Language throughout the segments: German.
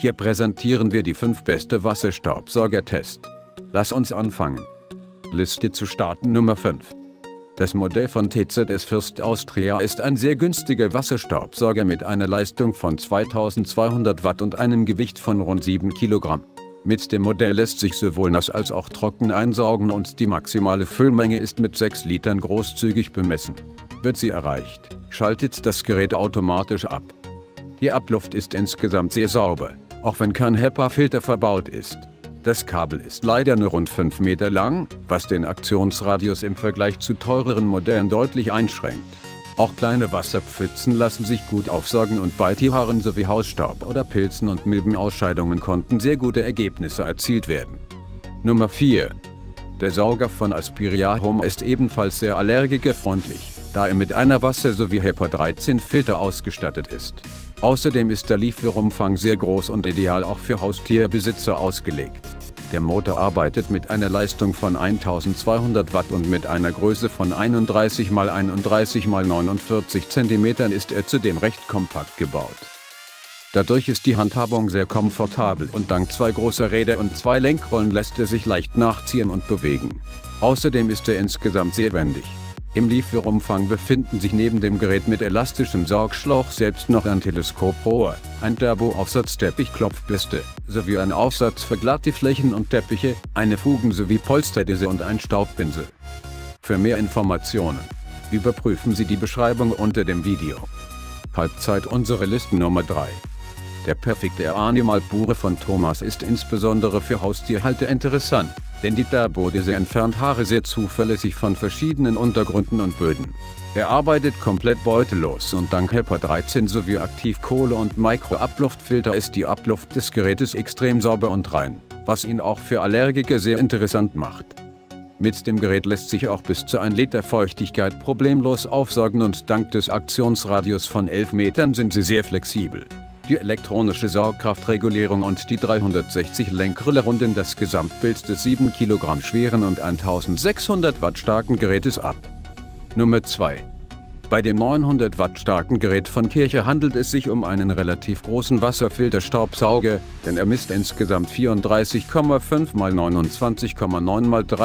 Hier präsentieren wir die 5 beste Wasserstaubsauger-Tests. Lass uns anfangen. Liste zu starten Nummer 5. Das Modell von TZS First Austria ist ein sehr günstiger Wasserstaubsauger mit einer Leistung von 2200 Watt und einem Gewicht von rund 7 Kilogramm. Mit dem Modell lässt sich sowohl nass als auch trocken einsaugen und die maximale Füllmenge ist mit 6 Litern großzügig bemessen. Wird sie erreicht, schaltet das Gerät automatisch ab. Die Abluft ist insgesamt sehr sauber, auch wenn kein HEPA-Filter verbaut ist. Das Kabel ist leider nur rund 5 Meter lang, was den Aktionsradius im Vergleich zu teureren Modellen deutlich einschränkt. Auch kleine Wasserpfützen lassen sich gut aufsaugen und bei Tierhaaren sowie Hausstaub oder Pilzen und Milbenausscheidungen konnten sehr gute Ergebnisse erzielt werden. Nummer 4. Der Sauger von Aspiria Home ist ebenfalls sehr allergikerfreundlich, da er mit einer Wasser- sowie HEPA 13 Filter ausgestattet ist. Außerdem ist der Lieferumfang sehr groß und ideal auch für Haustierbesitzer ausgelegt. Der Motor arbeitet mit einer Leistung von 1200 Watt und mit einer Größe von 31 x 31 x 49 cm ist er zudem recht kompakt gebaut. Dadurch ist die Handhabung sehr komfortabel und dank 2 großer Räder und 2 Lenkrollen lässt er sich leicht nachziehen und bewegen. Außerdem ist er insgesamt sehr wendig. Im Lieferumfang befinden sich neben dem Gerät mit elastischem Saugschlauch selbst noch ein Teleskop-Rohr, ein Turbo-Aufsatz-Teppich-Klopfbürste, sowie ein Aufsatz für glatte Flächen und Teppiche, eine Fugen- sowie Polsterdisse und ein Staubpinsel. Für mehr Informationen überprüfen Sie die Beschreibung unter dem Video. Halbzeit unsere Liste Nummer 3. Der perfekte Animal Pure von Thomas ist insbesondere für Haustierhalter interessant, denn die Turbodisse entfernt Haare sehr zuverlässig von verschiedenen Untergründen und Böden. Er arbeitet komplett beutellos und dank HEPA 13 sowie Aktivkohle- und Mikroabluftfilter ist die Abluft des Gerätes extrem sauber und rein, was ihn auch für Allergiker sehr interessant macht. Mit dem Gerät lässt sich auch bis zu 1 Liter Feuchtigkeit problemlos aufsaugen und dank des Aktionsradius von 11 Metern sind sie sehr flexibel. Die elektronische Saugkraftregulierung und die 360 Lenkrille runden das Gesamtbild des 7 Kilogramm schweren und 1600 Watt starken Gerätes ab. Nummer 2. Bei dem 900 Watt starken Gerät von Kircher handelt es sich um einen relativ großen Wasserfilterstaubsauger, denn er misst insgesamt 34,5 x 29,9 x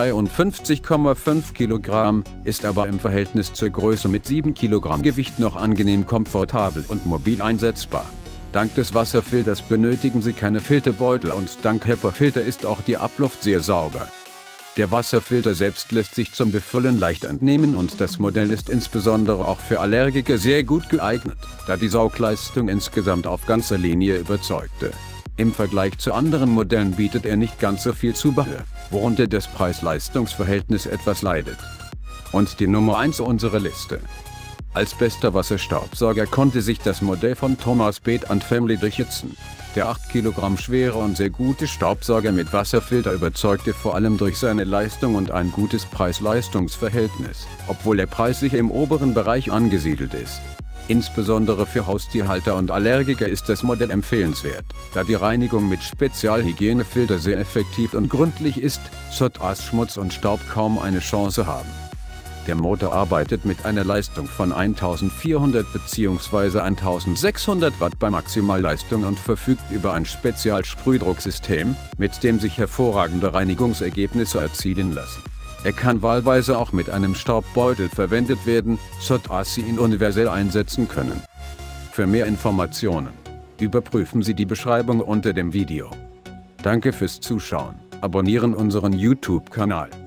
53,5 Kilogramm, ist aber im Verhältnis zur Größe mit 7 Kilogramm Gewicht noch angenehm komfortabel und mobil einsetzbar. Dank des Wasserfilters benötigen Sie keine Filterbeutel und dank HEPA-Filter ist auch die Abluft sehr sauber. Der Wasserfilter selbst lässt sich zum Befüllen leicht entnehmen und das Modell ist insbesondere auch für Allergiker sehr gut geeignet, da die Saugleistung insgesamt auf ganzer Linie überzeugte. Im Vergleich zu anderen Modellen bietet er nicht ganz so viel Zubehör, worunter das Preis-Leistungs-Verhältnis etwas leidet. Und die Nummer 1 unserer Liste. Als bester Wasserstaubsauger konnte sich das Modell von Thomas Pet & Family durchsetzen. Der 8 Kilogramm schwere und sehr gute Staubsauger mit Wasserfilter überzeugte vor allem durch seine Leistung und ein gutes Preis-Leistungs-Verhältnis, obwohl er preislich im oberen Bereich angesiedelt ist. Insbesondere für Haustierhalter und Allergiker ist das Modell empfehlenswert, da die Reinigung mit Spezialhygienefilter sehr effektiv und gründlich ist, sodass Schmutz und Staub kaum eine Chance haben. Der Motor arbeitet mit einer Leistung von 1400 bzw. 1600 Watt bei Maximalleistung und verfügt über ein Spezialsprühdrucksystem, mit dem sich hervorragende Reinigungsergebnisse erzielen lassen. Er kann wahlweise auch mit einem Staubbeutel verwendet werden, sodass Sie ihn universell einsetzen können. Für mehr Informationen überprüfen Sie die Beschreibung unter dem Video. Danke fürs Zuschauen, abonnieren unseren YouTube-Kanal.